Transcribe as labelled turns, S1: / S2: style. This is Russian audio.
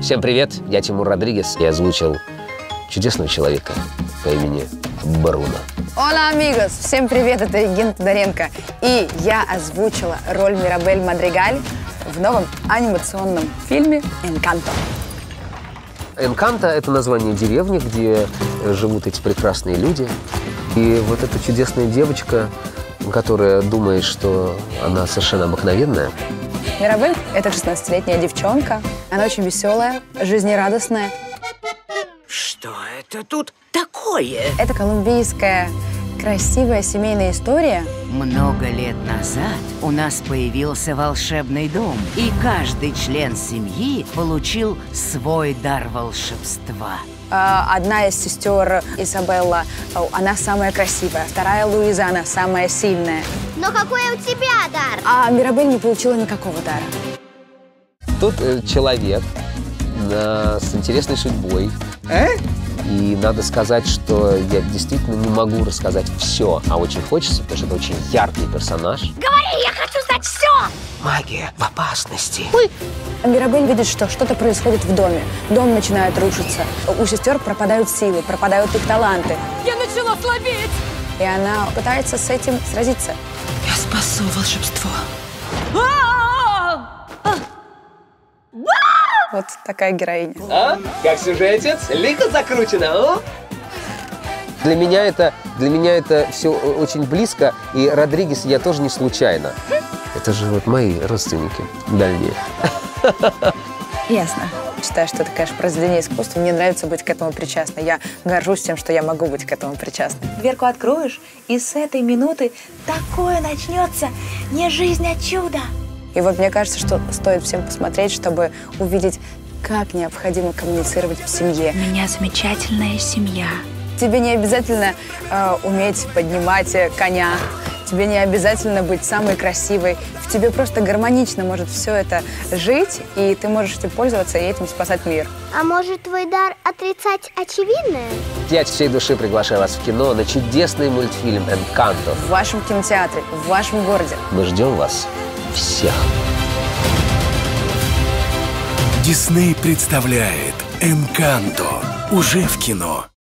S1: Всем привет, я Тимур Родригес. Я озвучил чудесного человека по имени Бруно.
S2: Hola, amigos! Всем привет, это Регина Тодоренко. И я озвучила роль Мирабель Мадригаль в новом анимационном фильме «Энканто».
S1: Энканто – это название деревни, где живут эти прекрасные люди. И вот эта чудесная девочка, которая думает, что она совершенно обыкновенная.
S2: Мирабель – это 16-летняя девчонка. Она очень веселая, жизнерадостная.
S3: Что это тут такое?
S2: Это колумбийская красивая семейная история.
S3: Много лет назад у нас появился волшебный дом, и каждый член семьи получил свой дар волшебства.
S2: Одна из сестер, Изабелла, она самая красивая. Вторая, Луиза, она самая сильная.
S4: Но какой у тебя дар?
S2: А Мирабель не получила никакого дара.
S1: Тут человек с интересной судьбой. И надо сказать, что я действительно не могу рассказать все, а очень хочется, потому что это очень яркий персонаж.
S4: Говори, я хочу знать все!
S1: Магия в опасности.
S2: Мирабель видит, что что-то происходит в доме. Дом начинает рушиться. У сестер пропадают силы, пропадают их таланты.
S4: Я начала слабеть!
S2: И она пытается с этим сразиться.
S4: Я спасу волшебство.
S2: Вот такая героиня.
S1: А? Как сюжетец? Лихо закручено, а? Для меня это все очень близко, и Родригес я тоже не случайно. Это же вот мои родственники дальние.
S2: Ясно. Считаю, что это, конечно, произведение искусства. Мне нравится быть к этому причастной. Я горжусь тем, что я могу быть к этому причастной.
S5: Дверку откроешь, и с этой минуты такое начнется. Не жизнь, а чудо.
S2: И вот мне кажется, что стоит всем посмотреть, чтобы увидеть, как необходимо коммуницировать в семье.
S5: У меня замечательная семья.
S2: Тебе не обязательно уметь поднимать коня. Тебе не обязательно быть самой красивой. В тебе просто гармонично может все это жить, и ты можешь этим пользоваться и этим спасать мир.
S4: А может, твой дар отрицать очевидное?
S1: Я от всей души приглашаю вас в кино на чудесный мультфильм «Энканто».
S2: В вашем кинотеатре, в вашем городе.
S1: Мы ждем вас всех.
S6: Дисней представляет «Энканто» уже в кино.